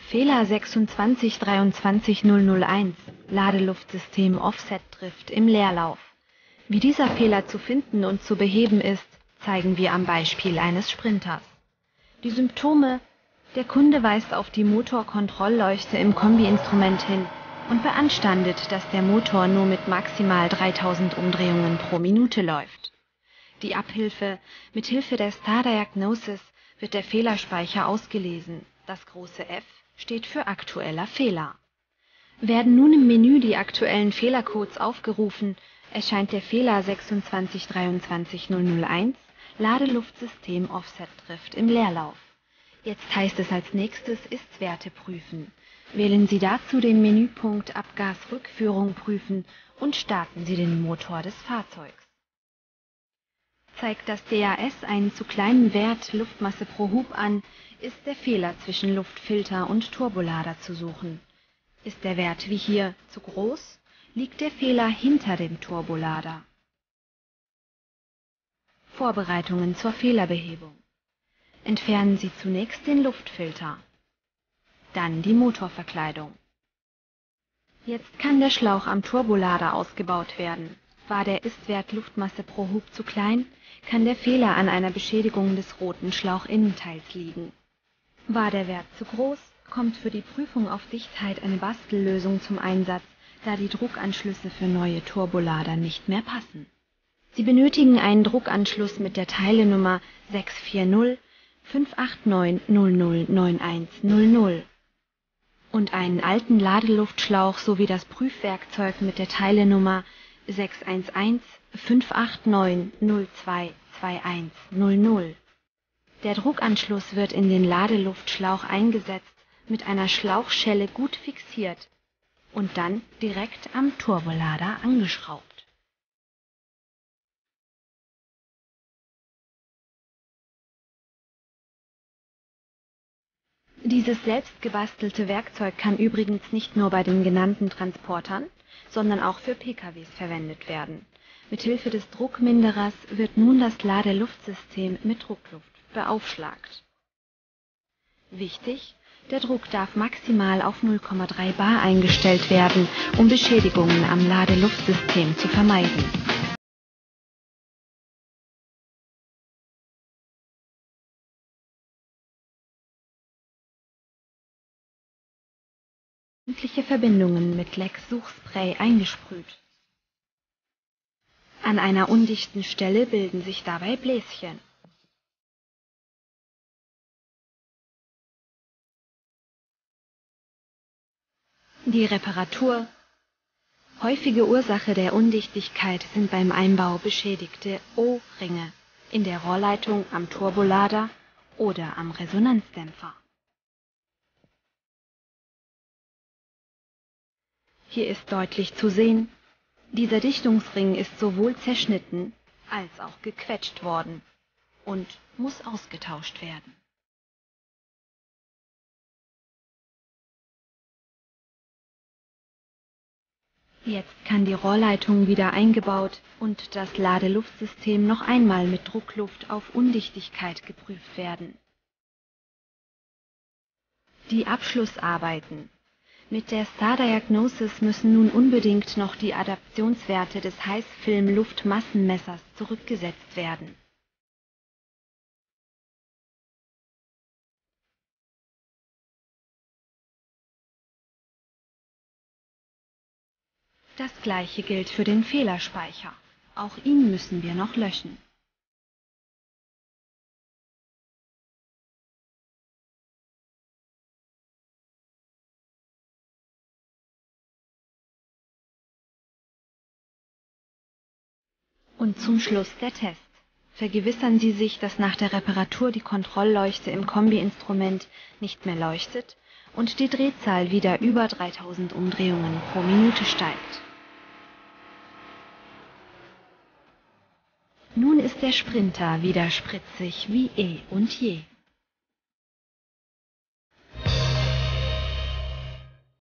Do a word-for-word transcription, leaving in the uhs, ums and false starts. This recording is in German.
Fehler sechsundzwanzig dreiundzwanzig null null eins, Ladeluftsystem Offset Drift im Leerlauf. Wie dieser Fehler zu finden und zu beheben ist, zeigen wir am Beispiel eines Sprinters. Die Symptome: Der Kunde weist auf die Motorkontrollleuchte im Kombi-Instrument hin und beanstandet, dass der Motor nur mit maximal dreitausend Umdrehungen pro Minute läuft. Die Abhilfe: Mit Hilfe der Star Diagnosis wird der Fehlerspeicher ausgelesen. Das große F steht für aktueller Fehler. Werden nun im Menü die aktuellen Fehlercodes aufgerufen, erscheint der Fehler sechsundzwanzig dreiundzwanzig null null eins, Ladeluftsystem Offset Drift im Leerlauf. Jetzt heißt es als nächstes Ist-Werte prüfen. Wählen Sie dazu den Menüpunkt Abgasrückführung prüfen und starten Sie den Motor des Fahrzeugs. Zeigt das D A S einen zu kleinen Wert Luftmasse pro Hub an, ist der Fehler zwischen Luftfilter und Turbolader zu suchen. Ist der Wert wie hier zu groß, liegt der Fehler hinter dem Turbolader. Vorbereitungen zur Fehlerbehebung: Entfernen Sie zunächst den Luftfilter, dann die Motorverkleidung. Jetzt kann der Schlauch am Turbolader ausgebaut werden. War der Ist-Wert Luftmasse pro Hub zu klein, kann der Fehler an einer Beschädigung des roten Schlauchinnenteils liegen. War der Wert zu groß, kommt für die Prüfung auf Dichtheit eine Bastellösung zum Einsatz, da die Druckanschlüsse für neue Turbolader nicht mehr passen. Sie benötigen einen Druckanschluss mit der Teilenummer sechs vier null fünf acht neun null null neun eins null null und einen alten Ladeluftschlauch sowie das Prüfwerkzeug mit der Teilenummer sechs eins eins fünf acht neun null zwei zwei eins null null. Der Druckanschluss wird in den Ladeluftschlauch eingesetzt, mit einer Schlauchschelle gut fixiert und dann direkt am Turbolader angeschraubt. Dieses selbst gebastelte Werkzeug kann übrigens nicht nur bei den genannten Transportern, sondern auch für P K Ws verwendet werden. Mithilfe des Druckminderers wird nun das Ladeluftsystem mit Druckluft beaufschlagt. Wichtig: Der Druck darf maximal auf null Komma drei bar eingestellt werden, um Beschädigungen am Ladeluftsystem zu vermeiden. Sämtliche Verbindungen mit Leck-Suchspray eingesprüht. An einer undichten Stelle bilden sich dabei Bläschen. Die Reparatur: Häufige Ursache der Undichtigkeit sind beim Einbau beschädigte O-Ringe in der Rohrleitung am Turbolader oder am Resonanzdämpfer. Hier ist deutlich zu sehen, dieser Dichtungsring ist sowohl zerschnitten als auch gequetscht worden und muss ausgetauscht werden. Jetzt kann die Rohrleitung wieder eingebaut und das Ladeluftsystem noch einmal mit Druckluft auf Undichtigkeit geprüft werden. Die Abschlussarbeiten: Mit der Star Diagnosis müssen nun unbedingt noch die Adaptionswerte des Heißfilm-Luftmassenmessers zurückgesetzt werden. Das gleiche gilt für den Fehlerspeicher. Auch ihn müssen wir noch löschen. Und zum Schluss der Test. Vergewissern Sie sich, dass nach der Reparatur die Kontrollleuchte im Kombi-Instrument nicht mehr leuchtet und die Drehzahl wieder über dreitausend Umdrehungen pro Minute steigt. Nun ist der Sprinter wieder spritzig wie eh und je.